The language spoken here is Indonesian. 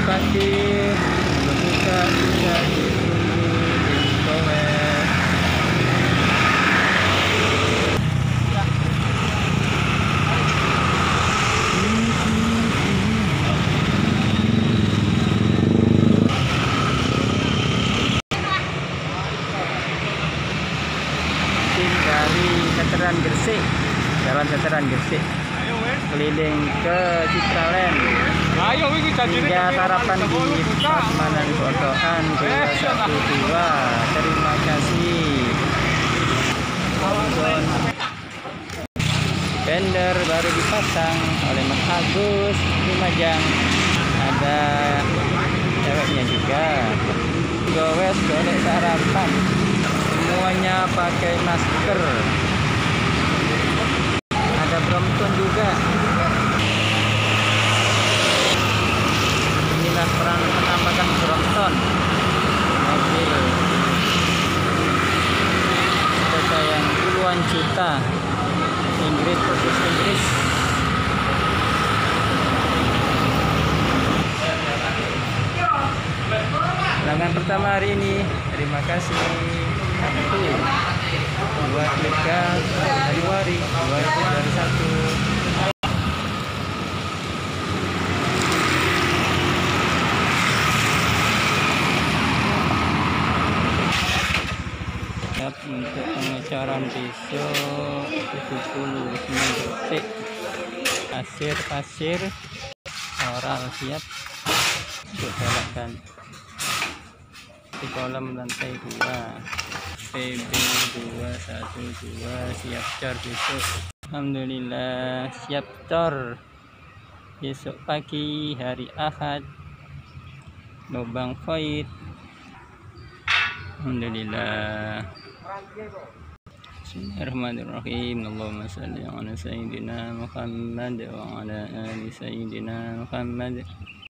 parkir buka bisa ditunggu di Gowes. Dari Veteran Gresik, Jalan Veteran Gresik, keliling ke Citraland hingga sarapan di Pasmanan Kotokan 212. Terima kasih. Fender baru dipasang oleh Mas Agus di Majang, ada ceweknya juga. Gowes golek sarapan, semuanya pakai masker, ada Brompton juga. Inilah penampakan Brompton, mobil sepeda yang puluhan juta, Inggris versus Inggris. Pelanggan pertama hari ini, terima kasih. 23 Februari 2021. Siap untuk pengecoran besok 70 detik. Pasir oral siap untuk belakkan di kolam lantai 2. PB212 siap cor besok. Alhamdulillah siap cor besok pagi hari Ahad. Lubang void. Alhamdulillah. Bismillahirrahmanirrahim. Allahumma shalli ala sayyidina Muhammad wa ala ali sayyidina Muhammad.